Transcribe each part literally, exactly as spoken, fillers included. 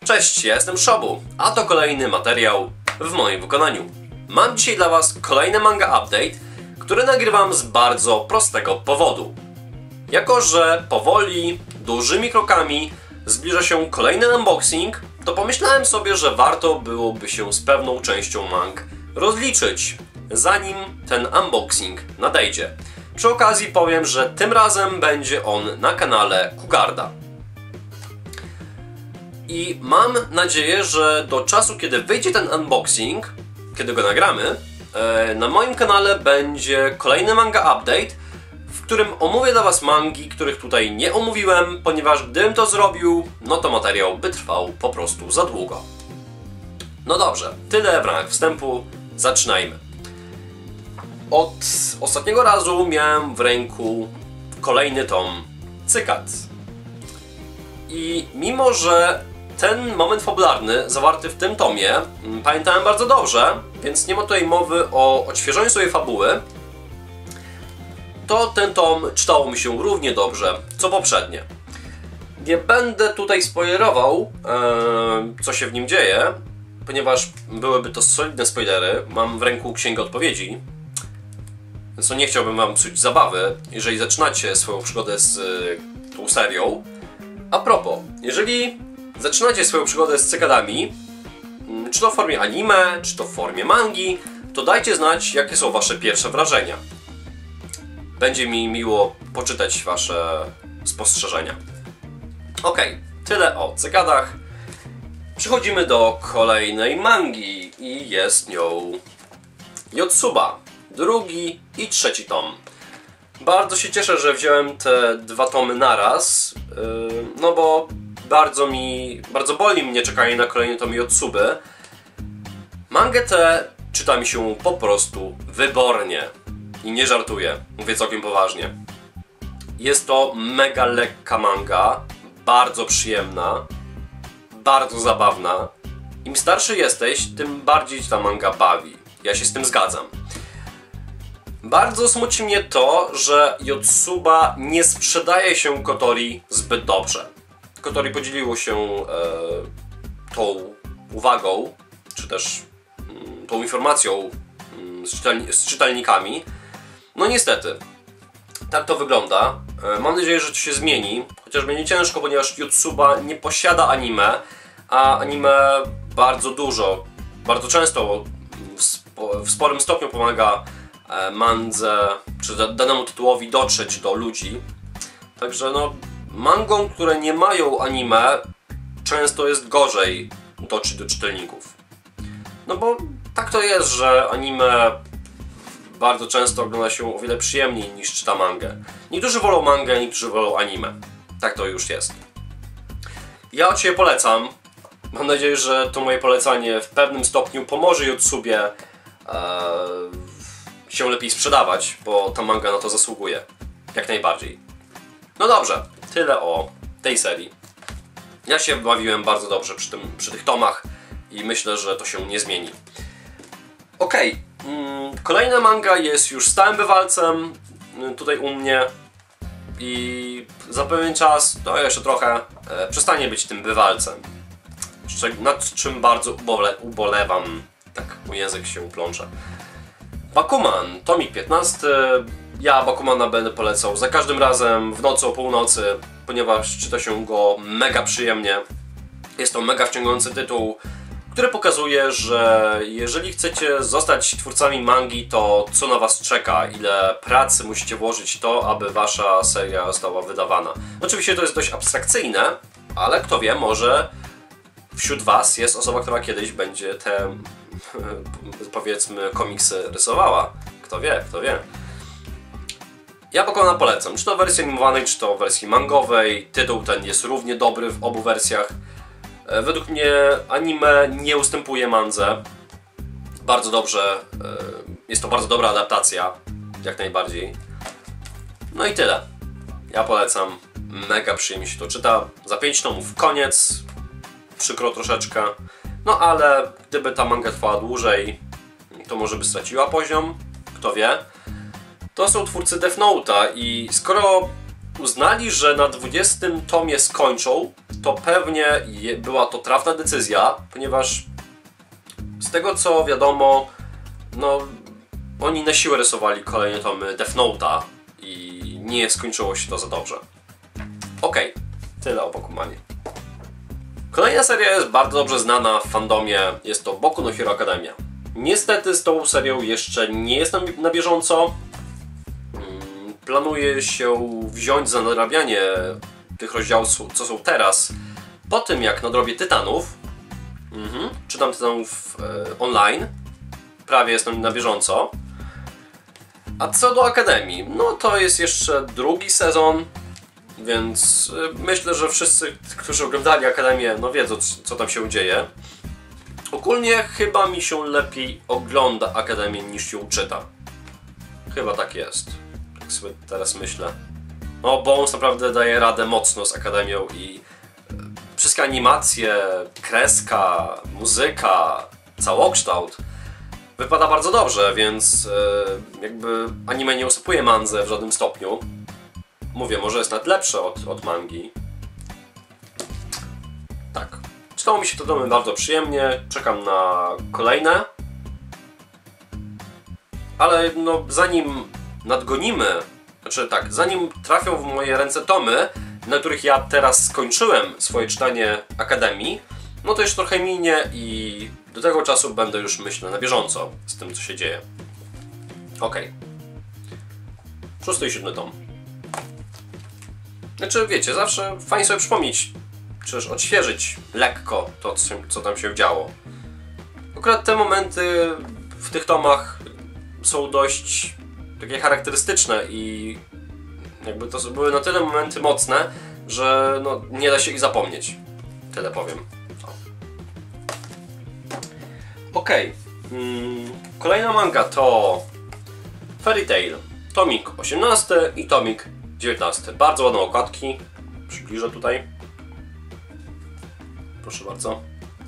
Cześć, ja jestem Shobu, a to kolejny materiał w moim wykonaniu. Mam dzisiaj dla Was kolejny manga update, który nagrywam z bardzo prostego powodu. Jako że powoli, dużymi krokami zbliża się kolejny unboxing, to pomyślałem sobie, że warto byłoby się z pewną częścią mang rozliczyć, zanim ten unboxing nadejdzie. Przy okazji powiem, że tym razem będzie on na kanale Kugarda. I mam nadzieję, że do czasu, kiedy wyjdzie ten unboxing, kiedy go nagramy, na moim kanale będzie kolejny manga update, w którym omówię dla Was mangi, których tutaj nie omówiłem, ponieważ gdybym to zrobił, no to materiał by trwał po prostu za długo. No dobrze, tyle w ramach wstępu, zaczynajmy. Od ostatniego razu miałem w ręku kolejny tom Cykad. I mimo, że ten moment fabularny zawarty w tym tomie pamiętałem bardzo dobrze, więc nie ma tutaj mowy o odświeżeniu sobie fabuły, to ten tom czytało mi się równie dobrze co poprzednie. Nie będę tutaj spoilerował, ee, co się w nim dzieje, ponieważ byłyby to solidne spoilery. Mam w ręku księgę odpowiedzi, więc no nie chciałbym Wam psuć zabawy, jeżeli zaczynacie swoją przygodę z y, tą serią. A propos, jeżeli zaczynacie swoją przygodę z cykadami, czy to w formie anime, czy to w formie mangi, to dajcie znać, jakie są Wasze pierwsze wrażenia. Będzie mi miło poczytać Wasze spostrzeżenia. Ok, tyle o cykadach. Przechodzimy do kolejnej mangi i jest nią Yotsuba, drugi i trzeci tom. Bardzo się cieszę, że wziąłem te dwa tomy naraz, yy, no bo bardzo mi, bardzo boli mnie czekanie na kolejny tom Yotsuby. Mangę tę czyta mi się po prostu wybornie. I nie żartuję, mówię całkiem poważnie. Jest to mega lekka manga, bardzo przyjemna, bardzo zabawna. Im starszy jesteś, tym bardziej ta manga bawi. Ja się z tym zgadzam. Bardzo smuci mnie to, że Yotsuba nie sprzedaje się Kotori zbyt dobrze. Kotori podzieliło się e, tą uwagą, czy też m, tą informacją m, z, czytelni z czytelnikami. No niestety, tak to wygląda. E, mam nadzieję, że to się zmieni, chociaż będzie ciężko, ponieważ Yotsuba nie posiada anime, a anime bardzo dużo, bardzo często w, spo, w sporym stopniu pomaga mandze, czy danemu tytułowi dotrzeć do ludzi. Także no, mangom, które nie mają anime, często jest gorzej dotrzeć do czytelników. No bo tak to jest, że anime bardzo często ogląda się o wiele przyjemniej niż czyta mangę. Niektórzy wolą mangę, niektórzy wolą anime. Tak to już jest. Ja od siebie polecam. Mam nadzieję, że to moje polecanie w pewnym stopniu pomoże Yotsubie ee, się lepiej sprzedawać, bo ta manga na to zasługuje. Jak najbardziej. No dobrze, tyle o tej serii. Ja się bawiłem bardzo dobrze przy, tym, przy tych tomach i myślę, że to się nie zmieni. Okej, okay. Kolejna manga jest już stałym bywalcem tutaj u mnie i za pewien czas, to jeszcze trochę, e, przestanie być tym bywalcem. Nad czym bardzo ubole, ubolewam. Tak, mój język się plącze. Bakuman, tomik piętnasty. Ja Bakumana będę polecał za każdym razem w nocy o północy, ponieważ czyta się go mega przyjemnie. Jest to mega wciągający tytuł, który pokazuje, że jeżeli chcecie zostać twórcami mangi, to co na Was czeka, ile pracy musicie włożyć w to, aby Wasza seria została wydawana. Oczywiście to jest dość abstrakcyjne, ale kto wie, może wśród Was jest osoba, która kiedyś będzie te, powiedzmy, komiksy rysowała. Kto wie, kto wie. Ja Bakumana polecam, czy to w wersji animowanej, czy to w wersji mangowej. Tytuł ten jest równie dobry w obu wersjach. Według mnie anime nie ustępuje mandze. Bardzo dobrze, jest to bardzo dobra adaptacja, jak najbardziej. No i tyle. Ja polecam, mega przyjemnie się to czyta. Za pięć tomów koniec. Przykro troszeczkę, no ale gdyby ta manga trwała dłużej, to może by straciła poziom, kto wie. To są twórcy Death Note'a i skoro uznali, że na dwudziestym tomie skończą, to pewnie je, była to trafna decyzja, ponieważ z tego co wiadomo, no oni na siłę rysowali kolejne tomy Death Note'a i nie skończyło się to za dobrze. Okej, okay, tyle o Bakumanie. Kolejna seria jest bardzo dobrze znana w fandomie, jest to Boku no Hero Academia. Niestety z tą serią jeszcze nie jestem na bieżąco. Planuję się wziąć za nadrabianie tych rozdziałów, co są teraz, po tym jak nadrobię Tytanów. Mhm. Czytam Tytanów e, online, prawie jestem na bieżąco. A co do Akademii, no to jest jeszcze drugi sezon, więc e, myślę, że wszyscy, którzy oglądali Akademię, no wiedzą, co tam się dzieje. Ogólnie chyba mi się lepiej ogląda Akademię niż ją czyta. Chyba tak jest. Tak sobie teraz myślę. No, Bones naprawdę daje radę mocno z Akademią i wszystkie animacje, kreska, muzyka, całokształt wypada bardzo dobrze, więc jakby anime nie usypuje mandze w żadnym stopniu. Mówię, może jest nawet lepsze od, od mangi. Tak. Czytało mi się to domy bardzo przyjemnie, czekam na kolejne. Ale no, zanim nadgonimy, znaczy tak, zanim trafią w moje ręce tomy, na których ja teraz skończyłem swoje czytanie Akademii, no to jeszcze trochę minie i do tego czasu będę już, myślę, na bieżąco z tym, co się dzieje. Okej. Okay. Szósty i siódmy tom. Znaczy, wiecie, zawsze fajnie sobie przypomnieć, czy też odświeżyć lekko to, co tam się działo. Akurat te momenty w tych tomach są dość takie charakterystyczne i jakby to były na tyle momenty mocne, że no, nie da się ich zapomnieć. Tyle powiem. Okej. Okay. Hmm, kolejna manga to Fairy Tail. Tomik osiemnasty i tomik dziewiętnasty. Bardzo ładne okładki. Przybliżę tutaj. Proszę bardzo.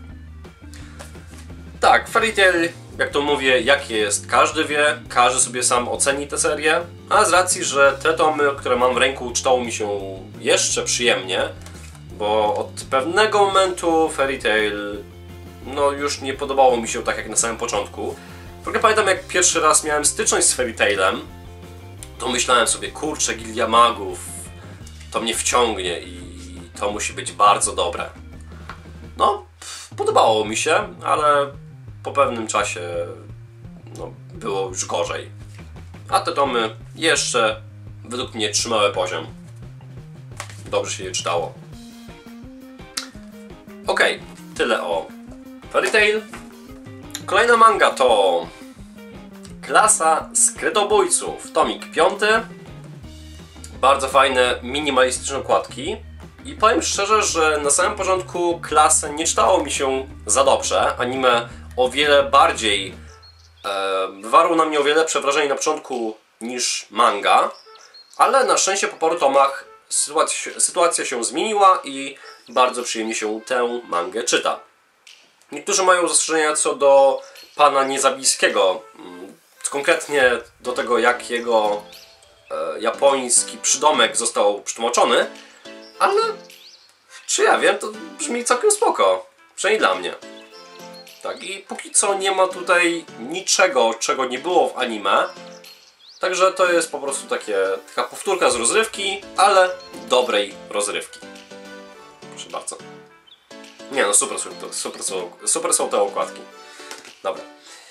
Tak, Fairy Tail, jak to mówię, jakie jest, każdy wie, każdy sobie sam oceni tę serię, a z racji, że te tomy, które mam w ręku, czytało mi się jeszcze przyjemnie, bo od pewnego momentu Fairy Tail no już nie podobało mi się tak jak na samym początku. W ogóle pamiętam, jak pierwszy raz miałem styczność z Fairy Tailem, to myślałem sobie, kurczę, Gildia Magów, to mnie wciągnie i to musi być bardzo dobre. No, podobało mi się, ale po pewnym czasie no, było już gorzej. A te tomy jeszcze według mnie trzymały poziom. Dobrze się je czytało. Okej, okay, tyle o Fairy Tail. Kolejna manga to Klasa Skrytobójców. Tomik piąty. Bardzo fajne, minimalistyczne okładki. I powiem szczerze, że na samym początku Klasę nie czytało mi się za dobrze. Anime o wiele bardziej e, wywarło na mnie o wiele lepsze wrażenie na początku niż manga. Ale na szczęście po paru tomach sytuacja, sytuacja się zmieniła i bardzo przyjemnie się tę mangę czyta. Niektórzy mają zastrzeżenia co do pana Niezabijskiego. Konkretnie do tego, jak jego e, japoński przydomek został przetłumaczony. Ale czy ja wiem, to brzmi całkiem spoko. Przynajmniej dla mnie. Tak, i póki co nie ma tutaj niczego, czego nie było w anime. Także to jest po prostu takie, taka powtórka z rozrywki, ale dobrej rozrywki. Proszę bardzo. Nie no, super, super, super, są, super są te okładki. Dobra.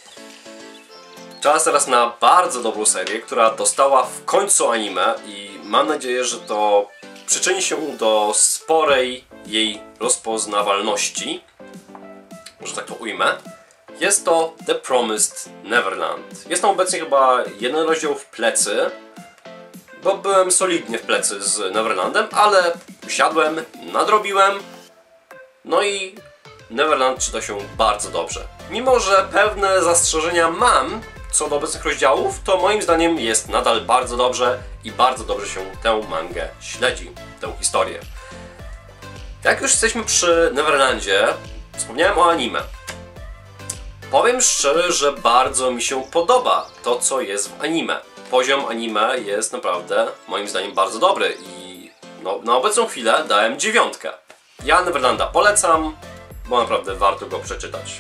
Czas teraz na bardzo dobrą serię, która dostała w końcu anime i mam nadzieję, że to przyczyni się do sporej jej rozpoznawalności, że tak to ujmę. Jest to The Promised Neverland. Jest tam obecnie chyba jeden rozdział w plecy, bo byłem solidnie w plecy z Neverlandem, ale usiadłem, nadrobiłem, no i Neverland czyta się bardzo dobrze. Mimo że pewne zastrzeżenia mam co do obecnych rozdziałów, to moim zdaniem jest nadal bardzo dobrze i bardzo dobrze się tę mangę śledzi, tę historię. Jak już jesteśmy przy Neverlandzie, wspomniałem o anime. Powiem szczerze, że bardzo mi się podoba to, co jest w anime. Poziom anime jest naprawdę, moim zdaniem, bardzo dobry i no, na obecną chwilę dałem dziewiątkę. Ja Neverlanda polecam, bo naprawdę warto go przeczytać.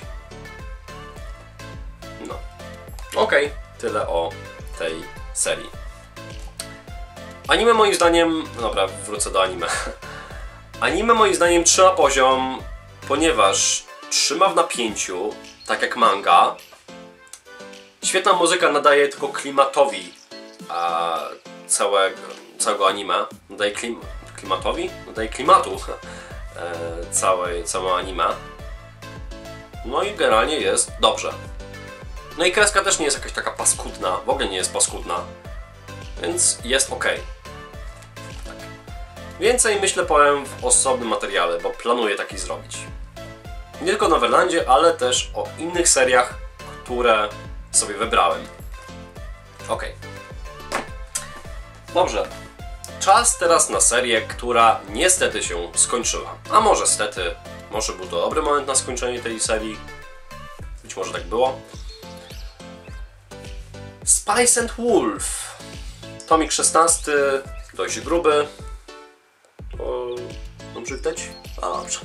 No. Okej, okay. Tyle o tej serii. Anime moim zdaniem... Dobra, wrócę do anime. Anime moim zdaniem trzyma poziom, ponieważ trzyma w napięciu, tak jak manga. Świetna muzyka nadaje tylko klimatowi a, całego, całego anime. Nadaje klim, klimatowi? Nadaje klimatu e, całej, całego anime. No i generalnie jest dobrze. No i kreska też nie jest jakaś taka paskudna, w ogóle nie jest paskudna. Więc jest ok. Tak. Więcej myślę powiem w osobnym materiale, bo planuję taki zrobić. Nie tylko o Neverlandzie, ale też o innych seriach, które sobie wybrałem. Ok. Dobrze. Czas teraz na serię, która niestety się skończyła. A może stety, może był to dobry moment na skończenie tej serii. Być może tak było. Spice and Wolf. Tomik szesnasty, dość gruby. O, dobrze widać? A dobrze.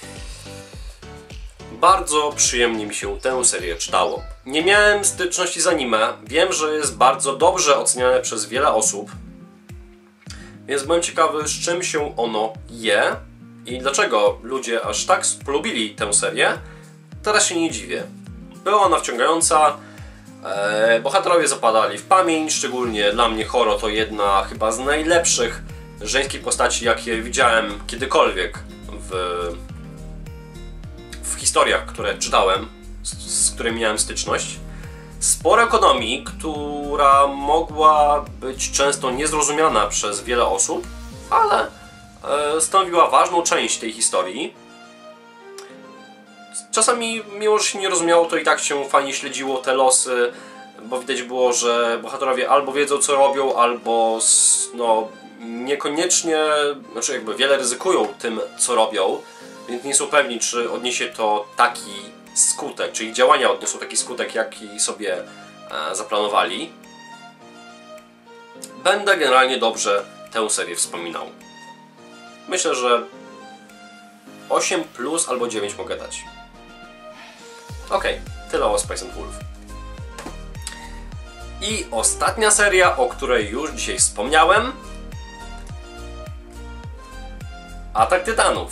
Bardzo przyjemnie mi się tę serię czytało. Nie miałem styczności z anime. Wiem, że jest bardzo dobrze oceniane przez wiele osób. Więc byłem ciekawy, z czym się ono je i dlaczego ludzie aż tak polubili tę serię. Teraz się nie dziwię. Była ona wciągająca. E, bohaterowie zapadali w pamięć, szczególnie dla mnie Horo to jedna chyba z najlepszych żeńskich postaci, jakie widziałem kiedykolwiek w, w historiach, które czytałem, z, z którymi miałem styczność. Sporo ekonomii, która mogła być często niezrozumiana przez wiele osób, ale e, stanowiła ważną część tej historii. Czasami, mimo że się nie rozumiało, to i tak się fajnie śledziło te losy, bo widać było, że bohaterowie albo wiedzą, co robią, albo no, niekoniecznie, znaczy jakby wiele ryzykują tym, co robią, więc nie są pewni, czy odniesie to taki skutek, czy ich działania odniosą taki skutek, jaki sobie e, zaplanowali. Będę generalnie dobrze tę serię wspominał. Myślę, że osiem plus albo dziewięć mogę dać. Ok, tyle o Spice and Wolf. I ostatnia seria, o której już dzisiaj wspomniałem. Atak Tytanów.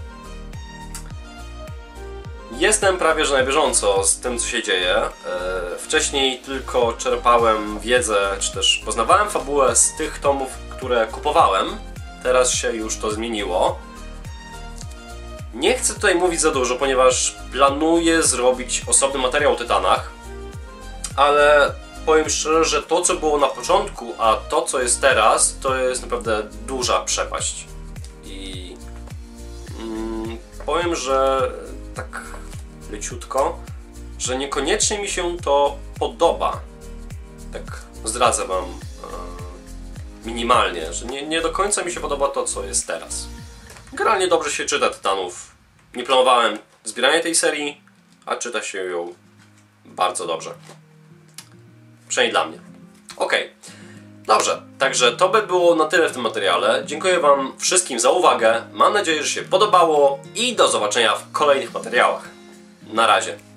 Jestem prawie że na bieżąco z tym, co się dzieje. Wcześniej tylko czerpałem wiedzę, czy też poznawałem fabułę z tych tomów, które kupowałem. Teraz się już to zmieniło. Nie chcę tutaj mówić za dużo, ponieważ planuję zrobić osobny materiał o Tytanach. Ale powiem szczerze, że to, co było na początku, a to, co jest teraz, to jest naprawdę duża przepaść. I mm, powiem, że tak leciutko, że niekoniecznie mi się to podoba. Tak zdradzę wam e, minimalnie, że nie, nie do końca mi się podoba to, co jest teraz. Generalnie dobrze się czyta Tytanów. Nie planowałem zbierania tej serii, a czyta się ją bardzo dobrze. Przynajmniej dla mnie. Ok. Dobrze, także to by było na tyle w tym materiale. Dziękuję wam wszystkim za uwagę. Mam nadzieję, że się podobało i do zobaczenia w kolejnych materiałach. Na razie.